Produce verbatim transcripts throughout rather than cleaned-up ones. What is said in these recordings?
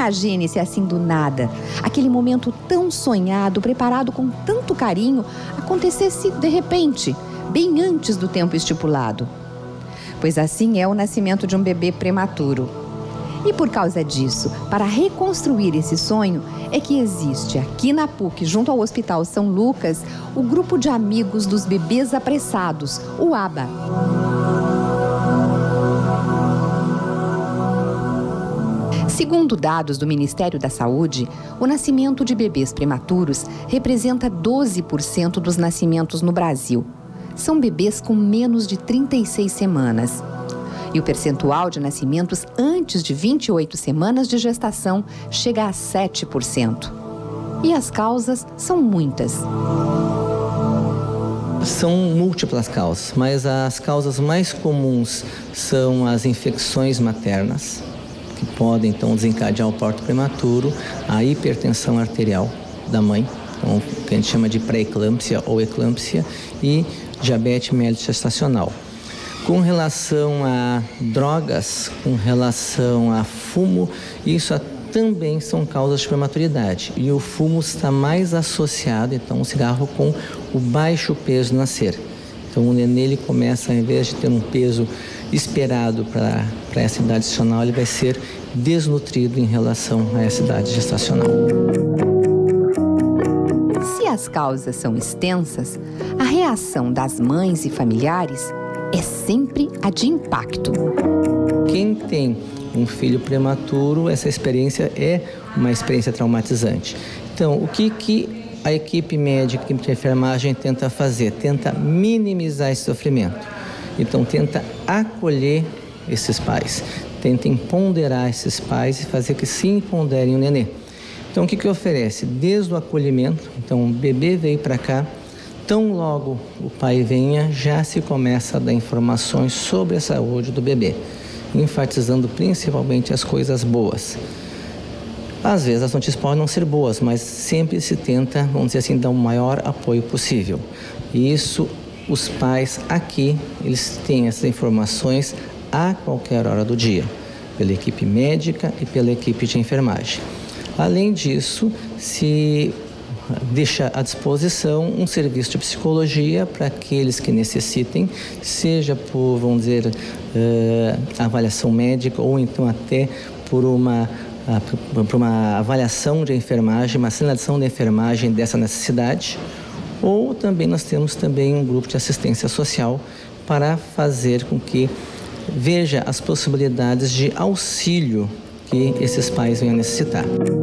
Imagine-se assim do nada, aquele momento tão sonhado, preparado com tanto carinho, acontecesse de repente, bem antes do tempo estipulado. Pois assim é o nascimento de um bebê prematuro. E por causa disso, para reconstruir esse sonho, é que existe aqui na P U C, junto ao Hospital São Lucas, o Grupo de Amigos dos Bebês Apressados, o A B A. Segundo dados do Ministério da Saúde, o nascimento de bebês prematuros representa doze por cento dos nascimentos no Brasil. São bebês com menos de trinta e seis semanas. E o percentual de nascimentos antes de vinte e oito semanas de gestação chega a sete por cento. E as causas são muitas. São múltiplas causas, mas as causas mais comuns são as infecções maternas, que podem então desencadear o parto prematuro, a hipertensão arterial da mãe, então, que a gente chama de pré-eclâmpsia ou eclâmpsia, e diabetes mellitus gestacional. Com relação a drogas, com relação a fumo, isso também são causas de prematuridade. E o fumo está mais associado, então, o cigarro com o baixo peso no nascer. Então, o nenê ele começa, ao invés de ter um peso esperado para essa idade gestacional, ele vai ser desnutrido em relação a essa idade gestacional. Se as causas são extensas, a reação das mães e familiares é sempre a de impacto. Quem tem um filho prematuro, essa experiência é uma experiência traumatizante. Então, o que, que a equipe médica, a equipe de enfermagem tenta fazer? Tenta minimizar esse sofrimento. Então, tenta acolher esses pais, tenta empoderar esses pais e fazer que se empoderem o nenê. Então, o que, que oferece? Desde o acolhimento, então o bebê veio para cá, tão logo o pai venha, já se começa a dar informações sobre a saúde do bebê, enfatizando principalmente as coisas boas. Às vezes as notícias podem não ser boas, mas sempre se tenta, vamos dizer assim, dar o maior apoio possível. E isso, os pais aqui, eles têm essas informações a qualquer hora do dia, pela equipe médica e pela equipe de enfermagem. Além disso, se deixa à disposição um serviço de psicologia para aqueles que necessitem, seja por, vamos dizer, uh, avaliação médica ou então até por uma, uh, por uma avaliação de enfermagem, uma sinalização de enfermagem dessa necessidade. Ou também nós temos também um grupo de assistência social para fazer com que veja as possibilidades de auxílio que esses pais venham necessitar.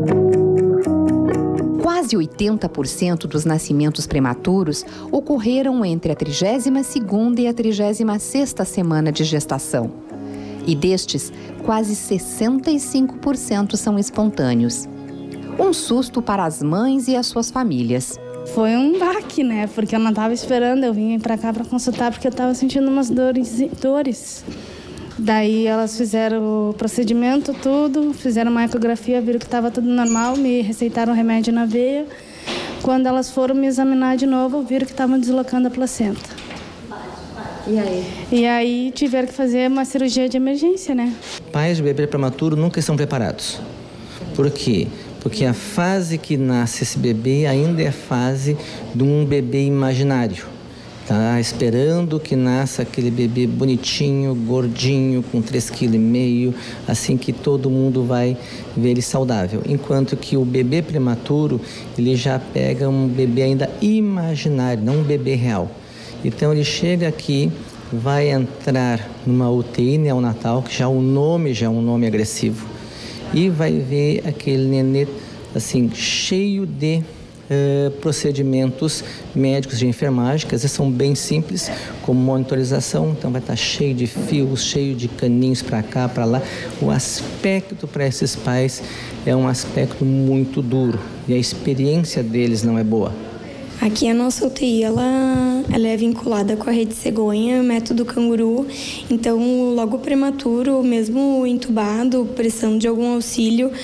Quase oitenta por cento dos nascimentos prematuros ocorreram entre a trigésima segunda e a trigésima sexta semana de gestação. E destes, quase sessenta e cinco por cento são espontâneos. Um susto para as mães e as suas famílias. Foi um baque, né? Porque eu não estava esperando, eu vim para cá para consultar porque eu estava sentindo umas dores, dores. Daí elas fizeram o procedimento, tudo, fizeram uma ecografia, viram que estava tudo normal, me receitaram remédio na veia. Quando elas foram me examinar de novo, viram que estavam deslocando a placenta. E aí? E aí tiveram que fazer uma cirurgia de emergência, né? Pais de bebê prematuro nunca estão preparados. Por quê? Porque a fase que nasce esse bebê ainda é a fase de um bebê imaginário. Tá esperando que nasça aquele bebê bonitinho, gordinho, com três vírgula cinco quilos, assim que todo mundo vai ver ele saudável. Enquanto que o bebê prematuro, ele já pega um bebê ainda imaginário, não um bebê real. Então ele chega aqui, vai entrar numa U T I neonatal, que já o nome já é um nome agressivo, e vai ver aquele nenê assim, cheio de Uh, procedimentos médicos de enfermagem, que às vezes são bem simples, como monitorização, então vai estar cheio de fios, cheio de caninhos para cá, para lá. O aspecto para esses pais é um aspecto muito duro e a experiência deles não é boa. Aqui a nossa U T I, ela, ela é vinculada com a rede cegonha, método canguru, então logo prematuro, mesmo entubado, precisando de algum auxílio,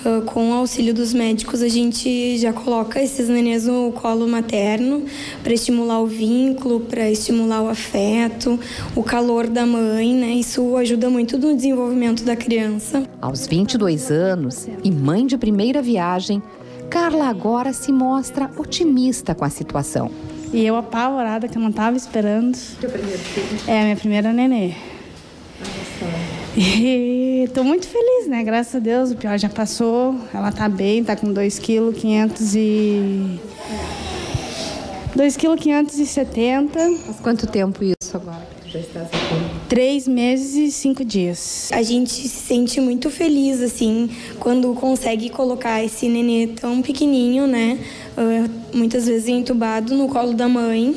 Uh, com o auxílio dos médicos, a gente já coloca esses nenês no colo materno para estimular o vínculo, para estimular o afeto, o calor da mãe, né? Isso ajuda muito no desenvolvimento da criança. Aos vinte e dois anos e mãe de primeira viagem, Carla agora se mostra otimista com a situação. E eu apavorada, que eu não estava esperando. Teu primeiro filho? É, a minha primeira nenê. E estou muito feliz, né? Graças a Deus, o pior já passou. Ela está bem, está com dois quilos quinhentos e... dois quilos quinhentos e setenta. Faz quanto tempo isso agora que tu já estás aqui? Três meses e cinco dias. A gente se sente muito feliz, assim, quando consegue colocar esse nenê tão pequenininho, né? Uh, muitas vezes entubado no colo da mãe.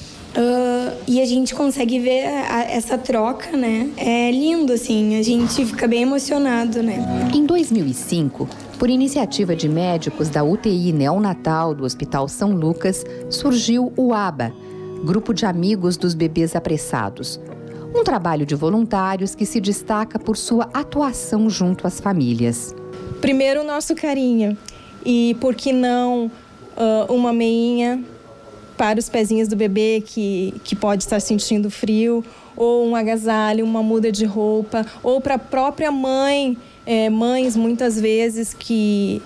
Uh, e a gente consegue ver a, a, essa troca, né? É lindo, assim, a gente fica bem emocionado, né? Em dois mil e cinco, por iniciativa de médicos da U T I neonatal do Hospital São Lucas, surgiu o ABA, Grupo de Amigos dos Bebês Apressados. Um trabalho de voluntários que se destaca por sua atuação junto às famílias. Primeiro, o nosso carinho. E, por que não, uh, uma meinha para os pezinhos do bebê que, que pode estar sentindo frio, ou um agasalho, uma muda de roupa, ou para a própria mãe, é, mães muitas vezes que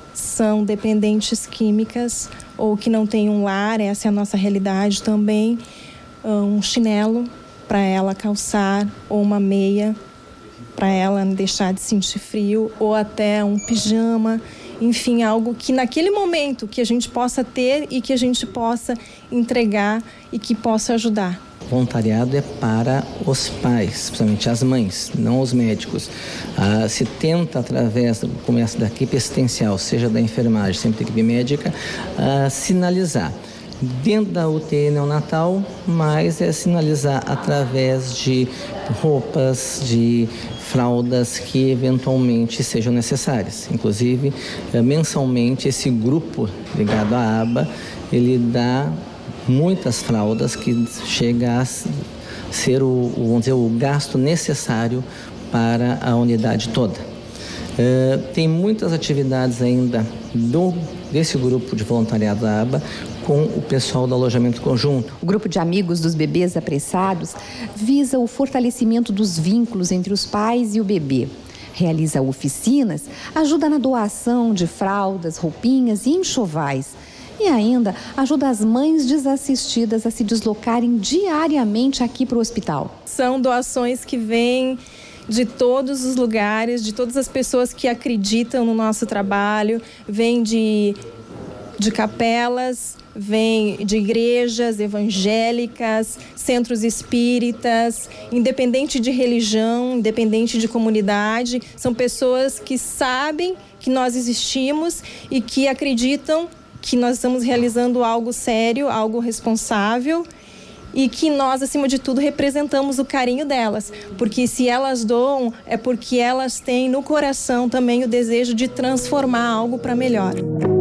são dependentes químicas ou que não têm um lar, essa é a nossa realidade também, um chinelo para ela calçar, ou uma meia para ela não deixar de sentir frio, ou até um pijama. Enfim, algo que naquele momento que a gente possa ter e que a gente possa entregar e que possa ajudar. Voluntariado é para os pais, principalmente as mães, não os médicos. Ah, se tenta, através do começo da equipe assistencial, seja da enfermagem, sempre da equipe médica, ah, sinalizar. Dentro da U T I neonatal, mas é sinalizar através de roupas, de fraldas que eventualmente sejam necessárias. Inclusive, mensalmente, esse grupo ligado à ABA, ele dá muitas fraldas que chega a ser o, vamos dizer, o gasto necessário para a unidade toda. Uh, tem muitas atividades ainda do, desse grupo de voluntariado da ABA com o pessoal do alojamento conjunto. O grupo de amigos dos bebês apressados visa o fortalecimento dos vínculos entre os pais e o bebê. Realiza oficinas, ajuda na doação de fraldas, roupinhas e enxovais. E ainda ajuda as mães desassistidas a se deslocarem diariamente aqui para o hospital. São doações que vêm de todos os lugares, de todas as pessoas que acreditam no nosso trabalho, vêm de, de capelas, vêm de igrejas evangélicas, centros espíritas, independente de religião, independente de comunidade. São pessoas que sabem que nós existimos e que acreditam que nós estamos realizando algo sério, algo responsável e que nós, acima de tudo, representamos o carinho delas. Porque se elas doam, é porque elas têm no coração também o desejo de transformar algo para melhor.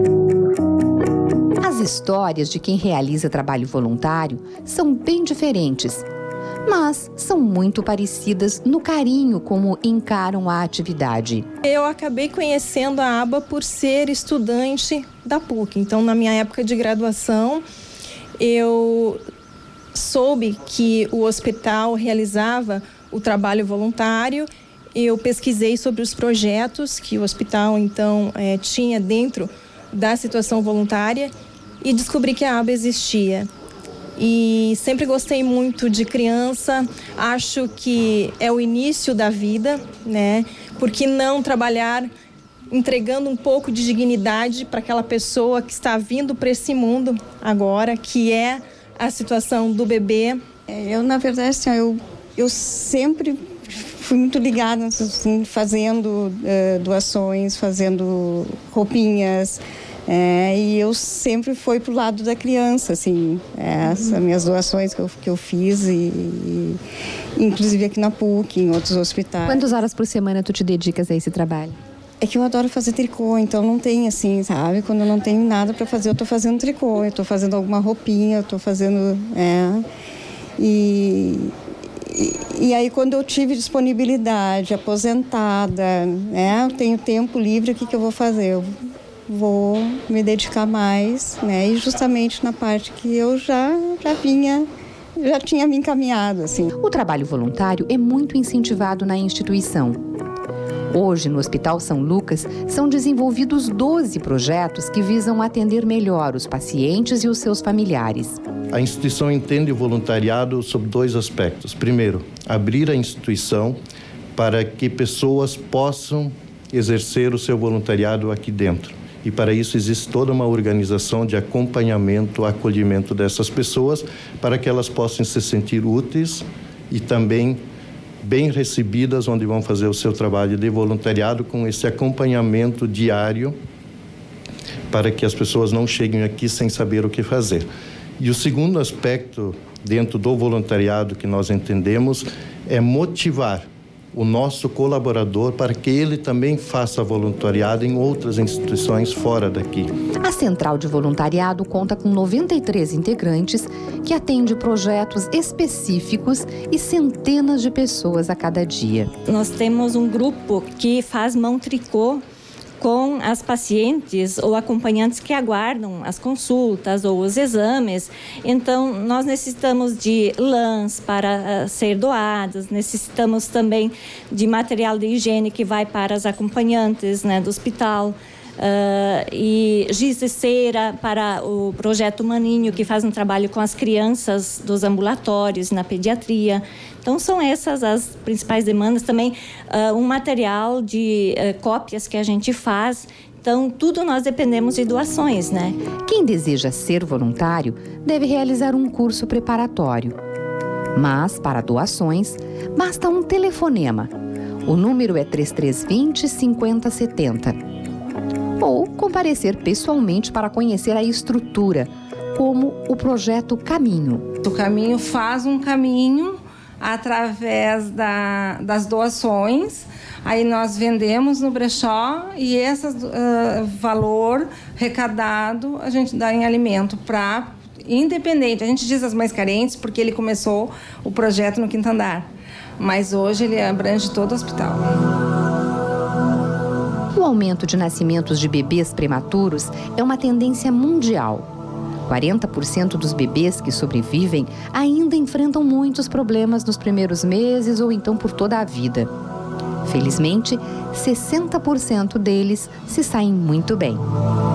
As histórias de quem realiza trabalho voluntário são bem diferentes, mas são muito parecidas no carinho como encaram a atividade. Eu acabei conhecendo a ABA por ser estudante da P U C. Então, na minha época de graduação, eu soube que o hospital realizava o trabalho voluntário. Eu pesquisei sobre os projetos que o hospital, então, é, tinha dentro da situação voluntária e descobri que a ABA existia. E sempre gostei muito de criança, acho que é o início da vida, né? Por que não trabalhar entregando um pouco de dignidade para aquela pessoa que está vindo para esse mundo agora, que é a situação do bebê? Eu, na verdade, assim, eu, eu sempre fui muito ligada, assim, fazendo uh, doações, fazendo roupinhas. É, e eu sempre fui pro lado da criança, assim, é, essas uhum. minhas doações que eu, que eu fiz, e, e, inclusive aqui na P U C, em outros hospitais. Quantas horas por semana tu te dedicas a esse trabalho? É que eu adoro fazer tricô, então não tem assim, sabe? Quando eu não tenho nada para fazer, eu tô fazendo tricô, eu tô fazendo alguma roupinha, eu tô fazendo, é, e... e, e aí quando eu tive disponibilidade, aposentada, né, eu tenho tempo livre, o que, que eu vou fazer? Eu vou me dedicar mais, né, e justamente na parte que eu já, já vinha, já tinha me encaminhado, assim. O trabalho voluntário é muito incentivado na instituição. Hoje, no Hospital São Lucas, são desenvolvidos doze projetos que visam atender melhor os pacientes e os seus familiares. A instituição entende o voluntariado sob dois aspectos. Primeiro, abrir a instituição para que pessoas possam exercer o seu voluntariado aqui dentro. E para isso existe toda uma organização de acompanhamento, acolhimento dessas pessoas, para que elas possam se sentir úteis e também bem recebidas, onde vão fazer o seu trabalho de voluntariado com esse acompanhamento diário, para que as pessoas não cheguem aqui sem saber o que fazer. E o segundo aspecto dentro do voluntariado que nós entendemos é motivar o nosso colaborador para que ele também faça voluntariado em outras instituições fora daqui. A Central de Voluntariado conta com noventa e três integrantes que atende projetos específicos e centenas de pessoas a cada dia. Nós temos um grupo que faz mão tricô com as pacientes ou acompanhantes que aguardam as consultas ou os exames. Então, nós necessitamos de lãs para uh, ser doadas, necessitamos também de material de higiene que vai para as acompanhantes, né, do hospital. Uh, e giz de cera para o Projeto Maninho, que faz um trabalho com as crianças dos ambulatórios na pediatria. Então, são essas as principais demandas. Também uh, um material de uh, cópias que a gente faz. Então, tudo nós dependemos de doações, né? Quem deseja ser voluntário deve realizar um curso preparatório. Mas, para doações, basta um telefonema. O número é três três dois zero, cinco zero sete zero. Ou comparecer pessoalmente para conhecer a estrutura, como o projeto Caminho. O Caminho faz um caminho através da, das doações, aí nós vendemos no brechó e esse uh, valor arrecadado a gente dá em alimento para independente. A gente diz as mães carentes porque ele começou o projeto no quinto andar, mas hoje ele abrange todo o hospital. O aumento de nascimentos de bebês prematuros é uma tendência mundial. quarenta por cento dos bebês que sobrevivem ainda enfrentam muitos problemas nos primeiros meses ou então por toda a vida. Felizmente, sessenta por cento deles se saem muito bem.